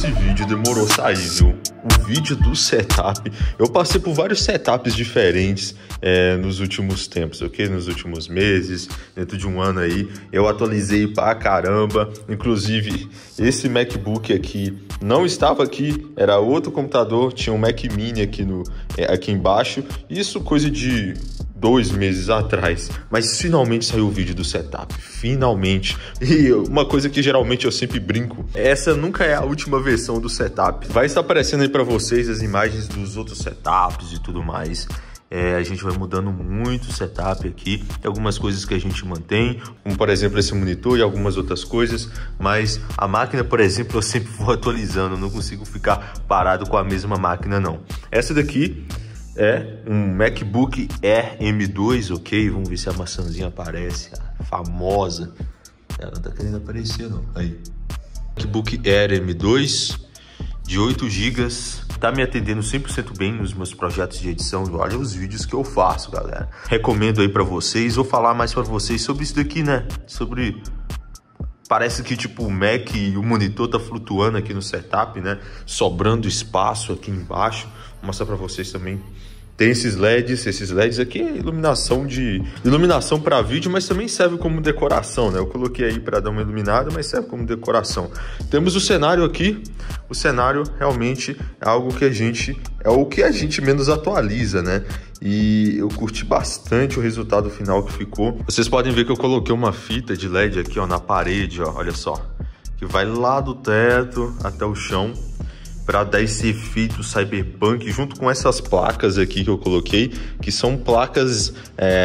esse vídeo demorou a sair, viu? O vídeo do setup. Eu passei por vários setups diferentes nos últimos tempos, ok? Nos últimos meses, dentro de um ano aí. Eu atualizei pra caramba. Inclusive, esse MacBook aqui não estava aqui. Era outro computador. Tinha um Mac Mini aqui embaixo. Isso coisa de 2 meses atrás, mas finalmente saiu o vídeo do setup, finalmente. E uma coisa que geralmente eu sempre brinco, essa nunca é a última versão do setup. Vai estar aparecendo aí para vocês as imagens dos outros setups e tudo mais. A gente vai mudando muito o setup aqui, tem algumas coisas que a gente mantém, como por exemplo esse monitor e algumas outras coisas, mas a máquina, por exemplo, eu sempre vou atualizando, não consigo ficar parado com a mesma máquina não. Essa daqui é um MacBook Air M2, ok? Vamos ver se a maçãzinha aparece, a famosa. Ela não tá querendo aparecer não, aí. MacBook Air M2 de 8 GB, tá me atendendo 100% bem nos meus projetos de edição. Olha os vídeos que eu faço, galera. Recomendo aí pra vocês, vou falar mais pra vocês sobre isso daqui, né? Parece que tipo o Mac e o monitor tá flutuando aqui no setup, né? Sobrando espaço aqui embaixo. Vou mostrar para vocês também. Tem esses LEDs aqui é iluminação para vídeo, mas também serve como decoração, né? Eu coloquei aí para dar uma iluminada, mas serve como decoração. Temos o cenário aqui. O cenário realmente é algo que o que a gente menos atualiza, né? E eu curti bastante o resultado final que ficou. Vocês podem ver que eu coloquei uma fita de LED aqui, ó, na parede, ó, olha só, que vai lá do teto até o chão, para dar esse efeito cyberpunk, junto com essas placas aqui que eu coloquei, que são placas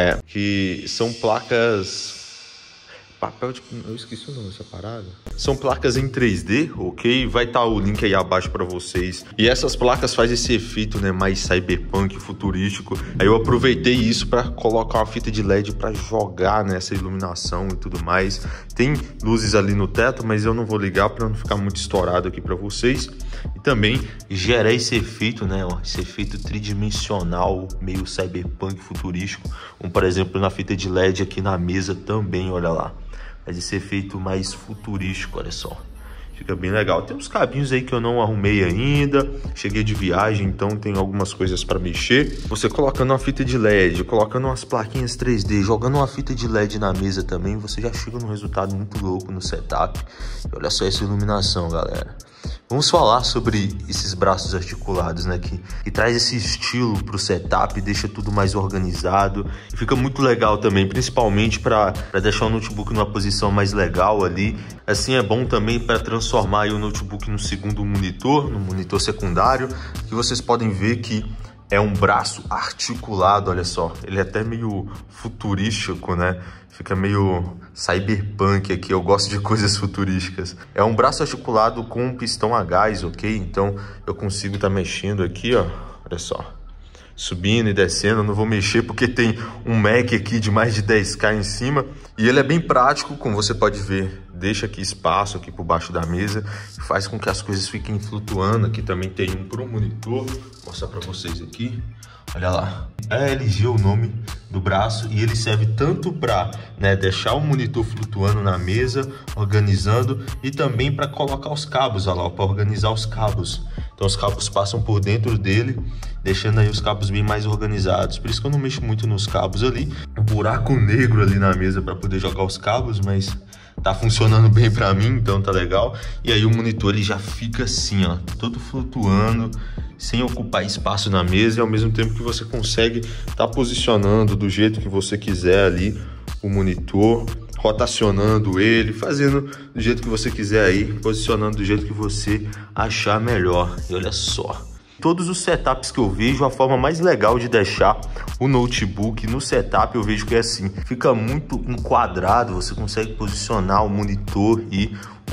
papel de... Eu esqueci o nome dessa parada. São placas em 3D, ok? Vai estar o link aí abaixo para vocês. E essas placas fazem esse efeito, né, mais cyberpunk, futurístico. Aí eu aproveitei isso para colocar uma fita de LED para jogar nessa iluminação e tudo mais. Tem luzes ali no teto, mas eu não vou ligar para não ficar muito estourado aqui para vocês. E também gera esse efeito, né, ó, esse efeito tridimensional, meio cyberpunk, futurístico. Como, por exemplo, na fita de LED aqui na mesa também, olha lá. Faz esse efeito mais futurístico, olha só. Fica bem legal. Tem uns cabinhos aí que eu não arrumei ainda. Cheguei de viagem, então tem algumas coisas para mexer. Você colocando uma fita de LED, colocando umas plaquinhas 3D, jogando uma fita de LED na mesa também, você já chega num resultado muito louco no setup. E olha só essa iluminação, galera. Vamos falar sobre esses braços articulados, né, que traz esse estilo pro setup, deixa tudo mais organizado e fica muito legal também, principalmente para deixar o notebook numa posição mais legal ali. Assim é bom também para transformar aí o notebook no segundo monitor, no monitor secundário, que vocês podem ver que é um braço articulado, olha só. Ele é até meio futurístico, né? Fica meio cyberpunk aqui, eu gosto de coisas futurísticas. É um braço articulado com um pistão a gás, ok? Então eu consigo estar mexendo aqui, ó, olha só. Subindo e descendo, eu não vou mexer porque tem um Mac aqui de mais de 10K em cima. E ele é bem prático, como você pode ver. Deixa aqui espaço aqui por baixo da mesa e faz com que as coisas fiquem flutuando. Aqui também tem um pro monitor, vou mostrar para vocês aqui. Olha lá, é LG o nome do braço e ele serve tanto para, né, deixar o monitor flutuando na mesa, organizando, e também para colocar os cabos, olha lá, para organizar os cabos. Então os cabos passam por dentro dele, deixando aí os cabos bem mais organizados. Por isso que eu não mexo muito nos cabos ali. Um buraco negro ali na mesa para poder jogar os cabos, mas tá funcionando bem para mim, então tá legal. E aí o monitor ele já fica assim, ó, todo flutuando, sem ocupar espaço na mesa, e ao mesmo tempo que você consegue estar posicionando do jeito que você quiser ali o monitor, rotacionando ele, fazendo do jeito que você quiser aí, posicionando do jeito que você achar melhor. E olha só, todos os setups que eu vejo, a forma mais legal de deixar o notebook no setup, eu vejo que é assim, fica muito enquadrado, você consegue posicionar o monitor e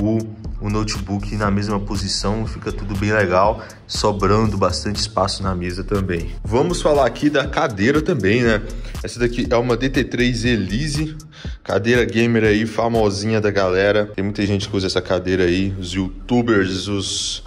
o notebook na mesma posição, fica tudo bem legal, sobrando bastante espaço na mesa também. Vamos falar aqui da cadeira também, né? Essa daqui é uma DT3 Elise, cadeira gamer aí, famosinha da galera. Tem muita gente que usa essa cadeira aí, os youtubers, os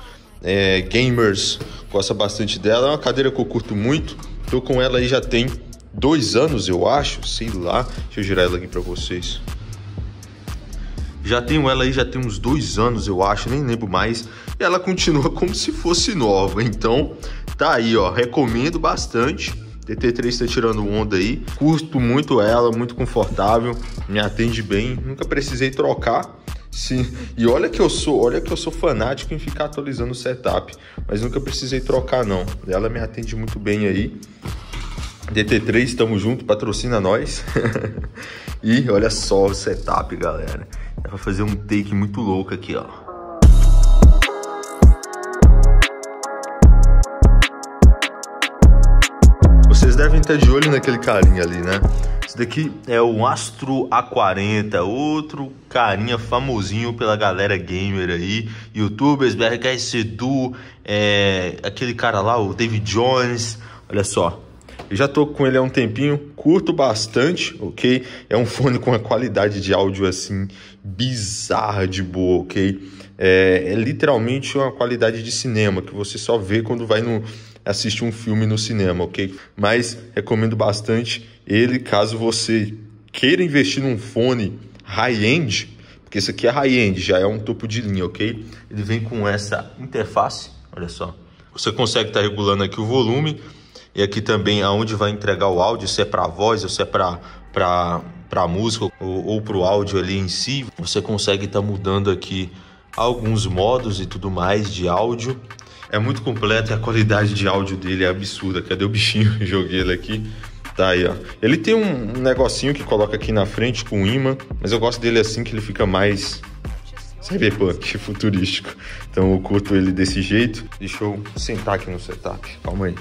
gamers gostam bastante dela. É uma cadeira que eu curto muito, tô com ela aí já tem 2 anos, eu acho, sei lá. Deixa eu girar ela aqui pra vocês. Já tenho ela aí, já tem uns 2 anos, eu acho, nem lembro mais. e ela continua como se fosse nova. Então, tá aí, ó, recomendo bastante. TT3 tá tirando onda aí, curto muito ela, muito confortável, me atende bem, nunca precisei trocar. Sim, e olha que eu sou fanático em ficar atualizando o setup, mas nunca precisei trocar não. Ela me atende muito bem aí. DT3, tamo junto, patrocina nós. E olha só o setup, galera. Dá pra fazer um take muito louco aqui, ó. Vocês devem estar de olho naquele carinha ali, né? Esse daqui é o Astro A40, outro carinha famosinho pela galera gamer aí, youtubers, BRKS Edu, aquele cara lá, o David Jones. Olha só, eu já tô com ele há um tempinho, curto bastante, ok? É um fone com uma qualidade de áudio assim, bizarra de boa, ok? É literalmente uma qualidade de cinema, que você só vê quando vai assistir um filme no cinema, ok? Mas recomendo bastante ele, caso você queira investir num fone high-end, porque esse aqui é high-end, já é um topo de linha, ok? Ele vem com essa interface, olha só. Você consegue estar regulando aqui o volume, e aqui também aonde vai entregar o áudio, se é para voz ou se é para música ou para o áudio ali em si. Você consegue estar mudando aqui alguns modos e tudo mais de áudio. É muito completo e a qualidade de áudio dele é absurda. Cadê o bichinho? Joguei ele aqui. Tá aí, ó. Ele tem um negocinho que coloca aqui na frente com imã, mas eu gosto dele assim, que ele fica mais cyberpunk, futurístico. Então eu curto ele desse jeito. Deixa eu sentar aqui no setup. Calma aí.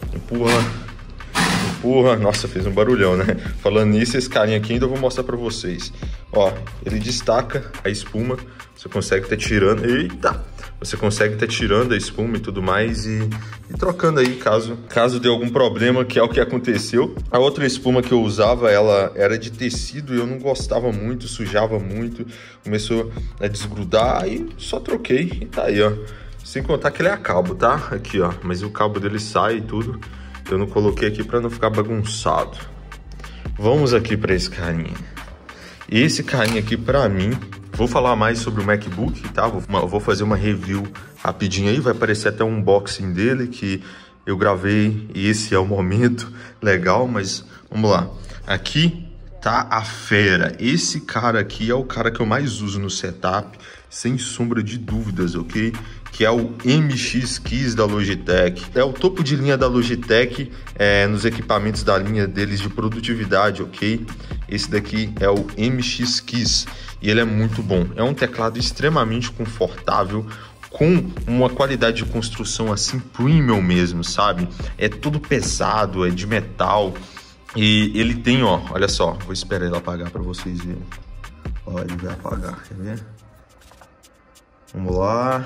Empurra. Nossa, fez um barulhão, né? Falando nisso, esse carinha aqui ainda eu vou mostrar pra vocês. Ó, ele destaca a espuma. Você consegue estar tirando... Eita! Você consegue estar tirando a espuma e tudo mais e trocando aí caso dê algum problema, que é o que aconteceu. A outra espuma que eu usava, ela era de tecido e eu não gostava muito, sujava muito. Começou a desgrudar e só troquei e tá aí, ó. Sem contar que ele é a cabo, tá? Aqui, ó. Mas o cabo dele sai e tudo. Eu não coloquei aqui para não ficar bagunçado. Vamos aqui para esse carinha. Esse carinha aqui, para mim... Vou falar mais sobre o MacBook, tá? Vou fazer uma review rapidinho aí. Vai aparecer até um unboxing dele que eu gravei e esse é o momento legal. Mas vamos lá. Aqui tá a fera. Esse cara aqui é o cara que eu mais uso no setup, sem sombra de dúvidas, ok? Que é o MX Keys da Logitech. É o topo de linha da Logitech nos equipamentos da linha deles de produtividade, ok? Esse daqui é o MX Keys e ele é muito bom. É um teclado extremamente confortável, com uma qualidade de construção assim premium mesmo, sabe? É tudo pesado, é de metal. E ele tem, ó, olha só, vou esperar ele apagar para vocês verem. Ó, ele vai apagar, quer ver? Vamos lá.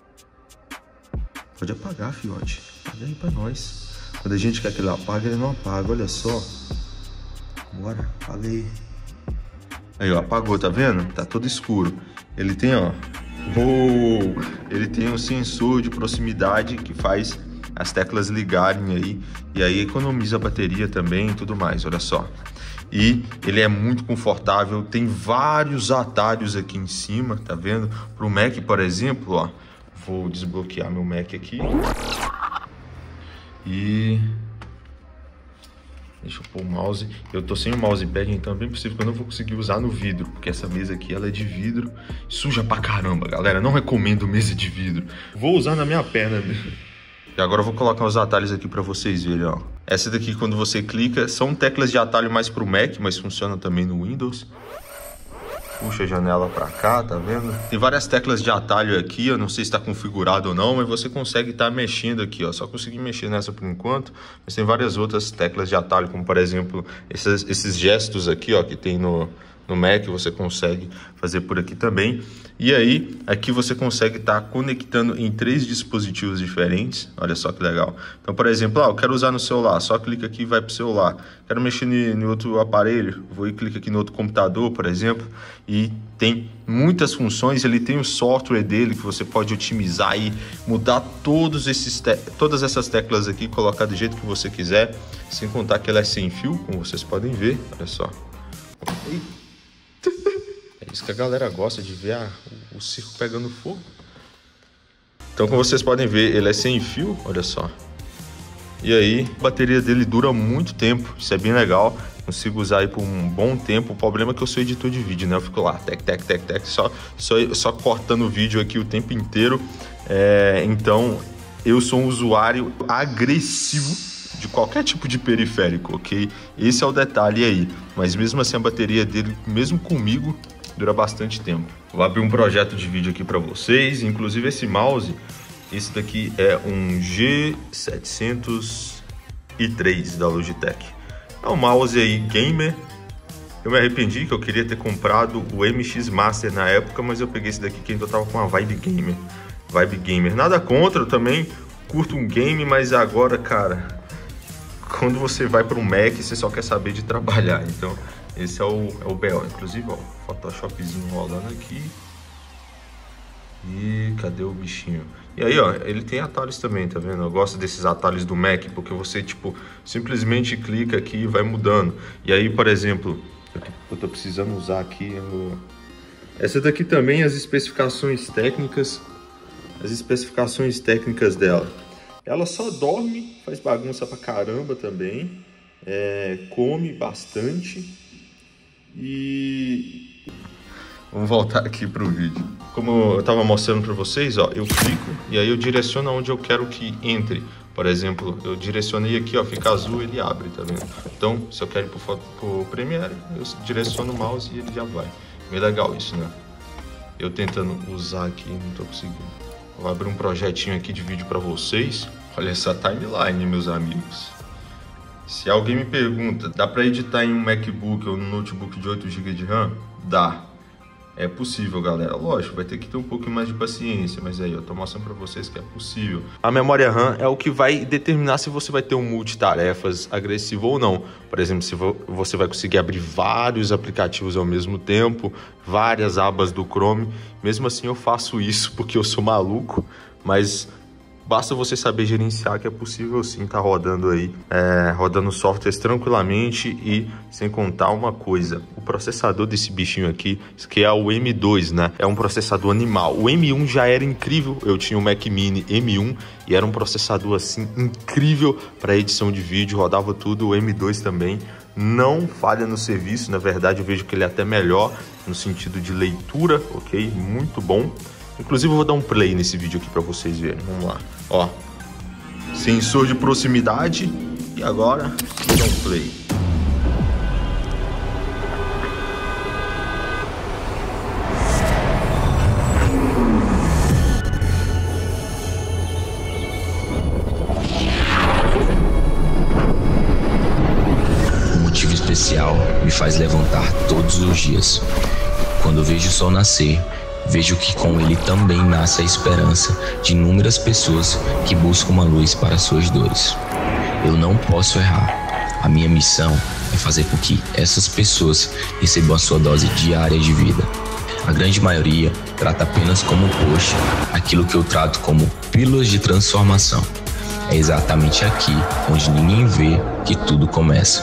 Pode apagar, fiote. Apaga aí pra nós. Quando a gente quer que ele apague, ele não apaga, olha só. Bora, apaga aí. Aí, ó, apagou, tá vendo? Tá todo escuro. Ele tem, ó, ele tem um sensor de proximidade que faz as teclas ligarem aí, e aí economiza a bateria também e tudo mais, olha só. E ele é muito confortável, tem vários atalhos aqui em cima, tá vendo? Pro Mac, por exemplo, ó, vou desbloquear meu Mac aqui. E... deixa eu pôr o mouse. Eu tô sem o mousepad, então é bem possível que eu não vou conseguir usar no vidro, porque essa mesa aqui, ela é de vidro, suja pra caramba, galera. Não recomendo mesa de vidro. Vou usar na minha perna. E agora eu vou colocar os atalhos aqui para vocês verem, ó. Essa daqui, quando você clica, são teclas de atalho mais pro Mac, mas funciona também no Windows. Puxa a janela para cá, tá vendo? Tem várias teclas de atalho aqui, eu não sei se está configurado ou não, mas você consegue estar mexendo aqui, ó. Só consegui mexer nessa por enquanto, mas tem várias outras teclas de atalho, como por exemplo, esses gestos aqui, ó, que tem no Mac, você consegue fazer por aqui também. E aí, aqui você consegue estar conectando em 3 dispositivos diferentes. Olha só que legal. Então, por exemplo, eu quero usar no celular, só clica aqui e vai para o celular. Quero mexer em outro aparelho, vou e clico aqui no outro computador, por exemplo. E tem muitas funções, ele tem o software dele que você pode otimizar e mudar todas essas teclas aqui, colocar do jeito que você quiser. Sem contar que ela é sem fio, como vocês podem ver. Olha só. É isso que a galera gosta de ver, o circo pegando fogo. Então, como vocês podem ver, ele é sem fio, olha só. E aí, a bateria dele dura muito tempo, isso é bem legal. Consigo usar aí por um bom tempo. O problema é que eu sou editor de vídeo, né? Eu fico lá, só cortando o vídeo aqui o tempo inteiro. Então, eu sou um usuário agressivo de qualquer tipo de periférico, ok? Esse é o detalhe aí. Mas mesmo assim, a bateria dele, mesmo comigo, dura bastante tempo. Vou abrir um projeto de vídeo aqui para vocês. Inclusive esse mouse, esse daqui é um G703 da Logitech. É um mouse aí gamer. Eu me arrependi que eu queria ter comprado o MX Master na época, mas eu peguei esse daqui que ainda tava com uma vibe gamer. Nada contra, eu também curto um game, mas agora, cara, quando você vai para um Mac, você só quer saber de trabalhar. Então, esse é o BO. Inclusive, ó, Photoshopzinho rolando aqui. E cadê o bichinho? E aí, ó, ele tem atalhos também, tá vendo? Eu gosto desses atalhos do Mac, porque você, tipo, simplesmente clica aqui e vai mudando. E aí, por exemplo, eu tô precisando usar aqui essa daqui também, as especificações técnicas dela. Ela só dorme, faz bagunça pra caramba também, come bastante e... Vamos voltar aqui pro vídeo. Como eu tava mostrando pra vocês, ó, eu clico e aí eu direciono onde eu quero que entre. Por exemplo, eu direcionei aqui, ó, fica azul, ele abre, tá vendo? Então, se eu quero ir pro Premiere, eu direciono o mouse e ele já vai. Meio legal isso, né? Eu tentando usar aqui, não tô conseguindo. Vou abrir um projetinho aqui de vídeo pra vocês. Olha essa timeline, meus amigos. Se alguém me pergunta, dá pra editar em um MacBook ou num notebook de 8 GB de RAM? Dá. É possível, galera. Lógico, vai ter que ter um pouco mais de paciência, mas aí eu tô mostrando pra vocês que é possível. A memória RAM é o que vai determinar se você vai ter um multitarefas agressivo ou não. Por exemplo, se você vai conseguir abrir vários aplicativos ao mesmo tempo, várias abas do Chrome. Mesmo assim eu faço isso porque eu sou maluco, mas... basta você saber gerenciar que é possível sim estar rodando aí, rodando softwares tranquilamente. E sem contar uma coisa, o processador desse bichinho aqui, que é o M2, né? É um processador animal. O M1 já era incrível, eu tinha o Mac Mini M1 e era um processador assim incrível para edição de vídeo, rodava tudo. O M2 também não falha no serviço, na verdade eu vejo que ele é até melhor no sentido de leitura, ok? Muito bom. Inclusive eu vou dar um play nesse vídeo aqui para vocês verem. Vamos lá. Ó, sensor de proximidade. E agora vou dar um play. Um motivo especial me faz levantar todos os dias. Quando vejo o sol nascer, vejo que com ele também nasce a esperança de inúmeras pessoas que buscam uma luz para suas dores. Eu não posso errar. A minha missão é fazer com que essas pessoas recebam a sua dose diária de vida. A grande maioria trata apenas como post aquilo que eu trato como pílulas de transformação. É exatamente aqui onde ninguém vê que tudo começa.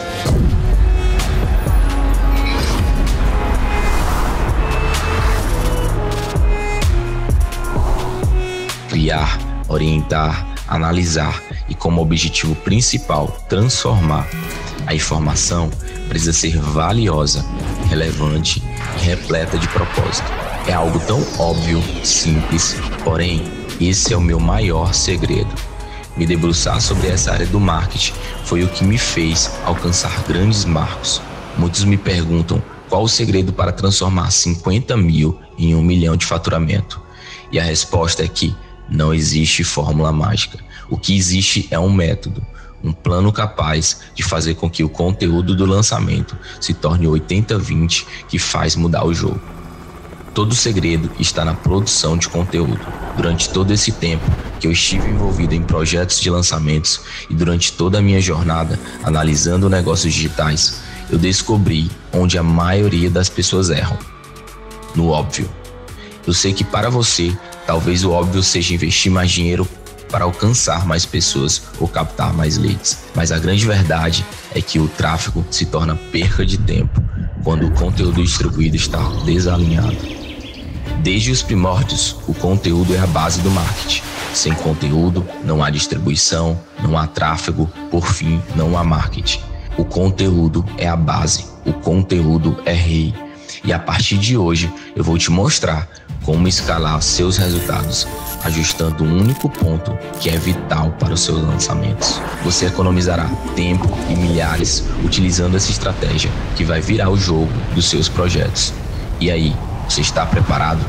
Criar, orientar, analisar e como objetivo principal transformar. A informação precisa ser valiosa, relevante e repleta de propósito. É algo tão óbvio, simples, porém esse é o meu maior segredo. Me debruçar sobre essa área do marketing foi o que me fez alcançar grandes marcos. Muitos me perguntam qual o segredo para transformar 50 mil em 1 milhão de faturamento. E a resposta é que não existe fórmula mágica. O que existe é um método, um plano capaz de fazer com que o conteúdo do lançamento se torne 80-20, que faz mudar o jogo. Todo o segredo está na produção de conteúdo. Durante todo esse tempo que eu estive envolvido em projetos de lançamentos e durante toda a minha jornada analisando negócios digitais, eu descobri onde a maioria das pessoas erram: no óbvio. Eu sei que para você, talvez o óbvio seja investir mais dinheiro para alcançar mais pessoas ou captar mais leads. Mas a grande verdade é que o tráfego se torna perca de tempo quando o conteúdo distribuído está desalinhado. Desde os primórdios, o conteúdo é a base do marketing. Sem conteúdo, não há distribuição, não há tráfego, por fim, não há marketing. O conteúdo é a base, o conteúdo é rei. E a partir de hoje, eu vou te mostrar como escalar seus resultados, ajustando um único ponto que é vital para os seus lançamentos. Você economizará tempo e milhares utilizando essa estratégia que vai virar o jogo dos seus projetos. E aí, você está preparado?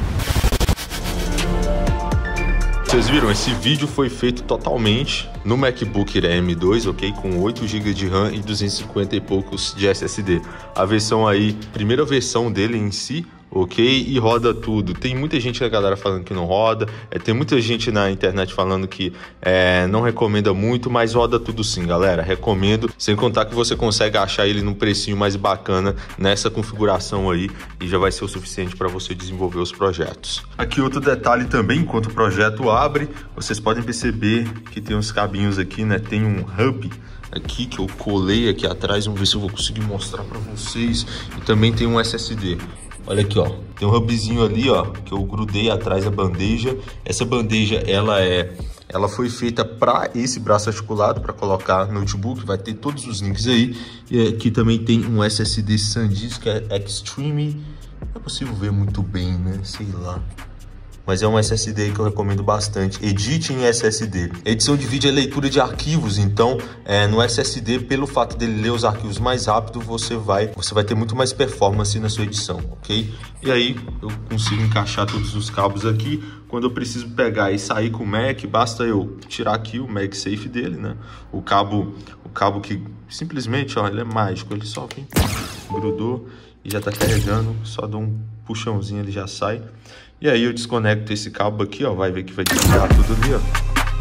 Vocês viram, esse vídeo foi feito totalmente no MacBook Air M2, ok? Com 8 GB de RAM e 250 e poucos de SSD. A versão aí, primeira versão dele em si, ok? E roda tudo. Tem muita gente, a galera, falando que não roda. Tem muita gente na internet falando que não recomenda muito, mas roda tudo sim, galera. Recomendo, sem contar que você consegue achar ele num precinho mais bacana nessa configuração aí e já vai ser o suficiente para você desenvolver os projetos. Aqui outro detalhe também, enquanto o projeto abre, vocês podem perceber que tem uns cabinhos aqui, né? Tem um hub aqui que eu colei aqui atrás, vamos ver se eu vou conseguir mostrar para vocês. E também tem um SSD. Olha aqui, ó, tem um hubzinho ali, ó, que eu grudei atrás da bandeja. Essa bandeja, ela foi feita para esse braço articulado, para colocar no notebook, vai ter todos os links aí. E aqui também tem um SSD SanDisk Extreme, não é possível ver muito bem, né, sei lá. Mas é um SSD aí que eu recomendo bastante. Edite em SSD. Edição de vídeo é leitura de arquivos, então no SSD, pelo fato dele ler os arquivos mais rápido, você vai ter muito mais performance na sua edição, ok? E aí eu consigo encaixar todos os cabos aqui. Quando eu preciso pegar e sair com o Mac, basta eu tirar aqui o MagSafe dele, né? O cabo que simplesmente, ó, ele é mágico, ele só vem, grudou e já tá carregando, só dou um puxãozinho, ele já sai. E aí eu desconecto esse cabo aqui, ó, vai ver que vai desligar tudo ali, ó.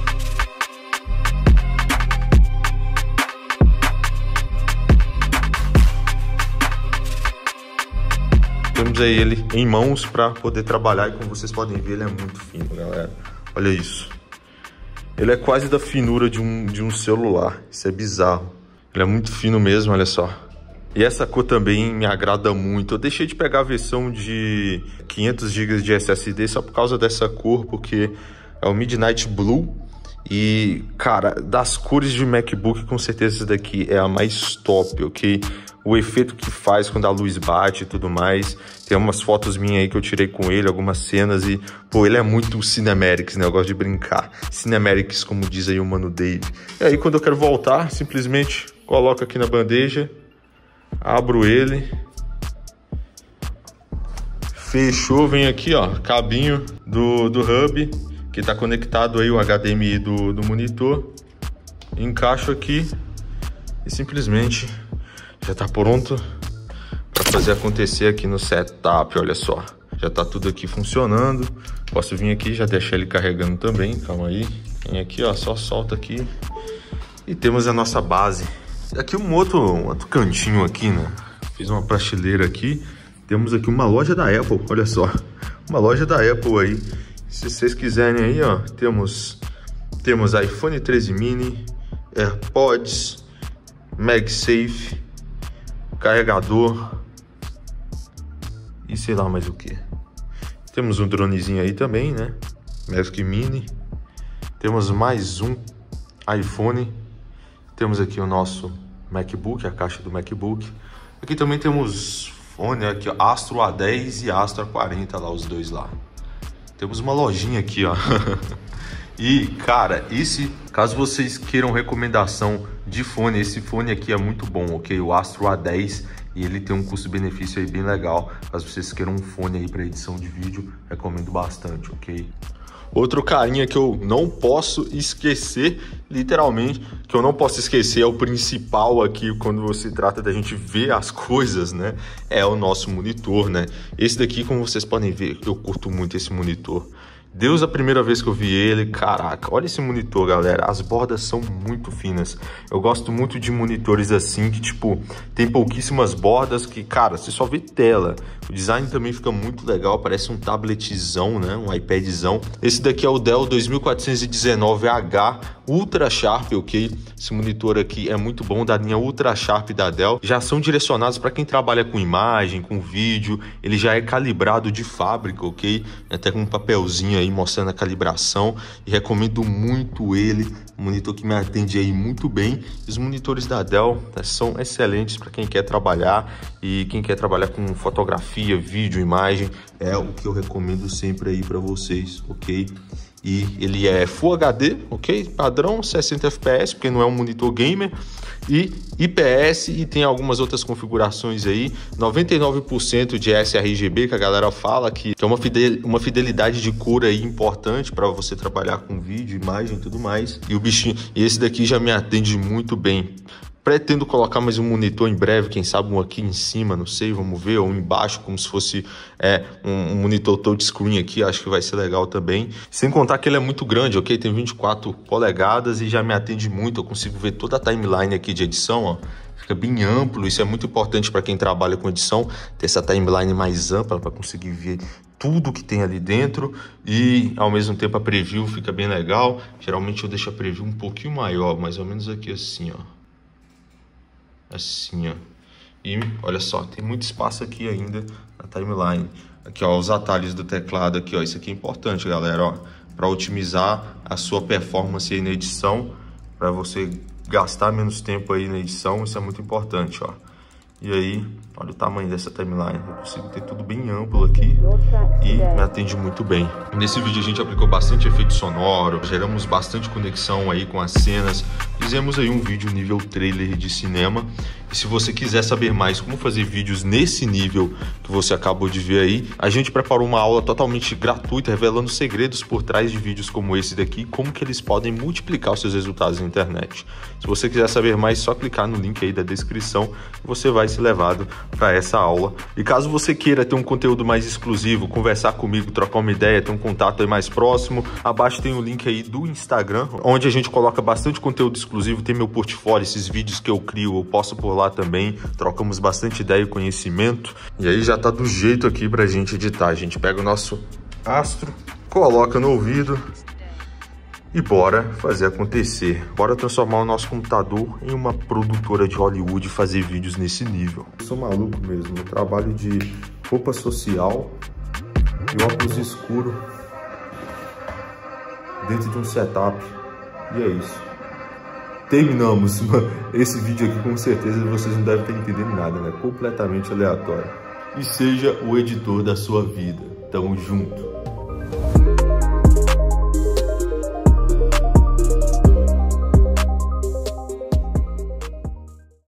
Temos aí ele em mãos para poder trabalhar e como vocês podem ver, ele é muito fino, galera. Olha isso. Ele é quase da finura de um celular, isso é bizarro. Ele é muito fino mesmo, olha só. E essa cor também me agrada muito. Eu deixei de pegar a versão de 500 GB de SSD só por causa dessa cor, porque é o Midnight Blue. E, cara, das cores de MacBook, com certeza essa daqui é a mais top, ok? O efeito que faz quando a luz bate e tudo mais. Tem umas fotos minhas aí que eu tirei com ele, algumas cenas e, pô, ele é muito Cinematics, né? Eu gosto de brincar. Cinematics, como diz aí o Mano Dave. E aí, quando eu quero voltar, simplesmente coloco aqui na bandeja, abro ele, fechou, vem aqui, ó, cabinho do hub, que tá conectado aí o HDMI do monitor, encaixo aqui e simplesmente já tá pronto para fazer acontecer aqui no setup. Olha só, já tá tudo aqui funcionando. Posso vir aqui, já deixar ele carregando também, calma aí, vem aqui, ó, só solta aqui e temos a nossa base. Aqui um outro cantinho aqui, né? Fiz uma prateleira aqui. Temos aqui uma loja da Apple, olha só. Uma loja da Apple aí. Se vocês quiserem aí, ó, temos iPhone 13 mini, AirPods, MagSafe, carregador e sei lá mais o que. Temos um dronezinho aí também, né? Magic Mini. Temos mais um iPhone. Temos aqui o nosso MacBook, a caixa do MacBook. Aqui também temos fone, aqui, ó, Astro A10 e Astro A40, lá os dois lá. Temos uma lojinha aqui, ó. E, cara, caso vocês queiram recomendação de fone, esse fone aqui é muito bom, ok? O Astro A10, e ele tem um custo-benefício aí bem legal. Caso vocês queiram um fone aí para edição de vídeo, recomendo bastante, ok? Outro carinha que eu não posso esquecer, literalmente, que eu não posso esquecer, é o principal aqui quando você trata da gente ver as coisas, né? É o nosso monitor, né? Esse daqui, como vocês podem ver, eu curto muito esse monitor. Deus, a primeira vez que eu vi ele, caraca, olha esse monitor, galera, as bordas são muito finas. Eu gosto muito de monitores assim, que tipo, tem pouquíssimas bordas, que, cara, você só vê tela. O design também fica muito legal, parece um tabletzão, né, um iPadzão. Esse daqui é o Dell 2419H, Ultra Sharp, ok? Esse monitor aqui é muito bom, da linha Ultra Sharp da Dell. Já são direcionados para quem trabalha com imagem, com vídeo. Ele já é calibrado de fábrica, ok? Até com um papelzinho aí mostrando a calibração. E recomendo muito ele. Um monitor que me atende aí muito bem. Os monitores da Dell são excelentes para quem quer trabalhar e quem quer trabalhar com fotografia, vídeo, imagem. É o que eu recomendo sempre aí para vocês, ok? E ele é Full HD, ok? Padrão 60 FPS, porque não é um monitor gamer. E IPS, e tem algumas outras configurações aí. 99% de sRGB, que a galera fala que é uma fidelidade de cor aí importante para você trabalhar com vídeo, imagem e tudo mais. E o bichinho, e esse daqui já me atende muito bem. Pretendo colocar mais um monitor em breve, quem sabe um aqui em cima, não sei, vamos ver, ou embaixo, como se fosse um monitor touchscreen aqui, acho que vai ser legal também. Sem contar que ele é muito grande, ok? Tem 24 polegadas e já me atende muito, eu consigo ver toda a timeline aqui de edição, ó. Fica bem amplo, isso é muito importante para quem trabalha com edição, ter essa timeline mais ampla para conseguir ver tudo que tem ali dentro e ao mesmo tempo a preview fica bem legal. Geralmente eu deixo a preview um pouquinho maior, mais ou menos aqui assim, ó. Assim, ó. E olha só, tem muito espaço aqui ainda na timeline. Aqui, ó, os atalhos do teclado aqui, ó. Isso aqui é importante, galera, ó, para otimizar a sua performance aí na edição, para você gastar menos tempo aí na edição, isso é muito importante, ó. E aí, olha o tamanho dessa timeline, eu consigo ter tudo bem amplo aqui e me atende muito bem. Nesse vídeo a gente aplicou bastante efeito sonoro, geramos bastante conexão aí com as cenas, fizemos aí um vídeo nível trailer de cinema. E se você quiser saber mais como fazer vídeos nesse nível que você acabou de ver aí, a gente preparou uma aula totalmente gratuita, revelando segredos por trás de vídeos como esse daqui, como que eles podem multiplicar os seus resultados na internet. Se você quiser saber mais, é só clicar no link aí da descrição e você vai ser levado para essa aula. E caso você queira ter um conteúdo mais exclusivo, conversar comigo, trocar uma ideia, ter um contato aí mais próximo, abaixo tem o link aí do Instagram, onde a gente coloca bastante conteúdo exclusivo, tem meu portfólio, esses vídeos que eu crio, eu posto por lá também, trocamos bastante ideia e conhecimento. E aí já tá do jeito aqui pra gente editar. A gente pega o nosso Astro, coloca no ouvido e bora fazer acontecer. Bora transformar o nosso computador em uma produtora de Hollywood e fazer vídeos nesse nível. Eu sou maluco mesmo, eu trabalho de roupa social e óculos escuro dentro de um setup. E é isso. Terminamos esse vídeo aqui, com certeza vocês não devem estar entendendo nada, né? Completamente aleatório. E seja o editor da sua vida. Tamo junto.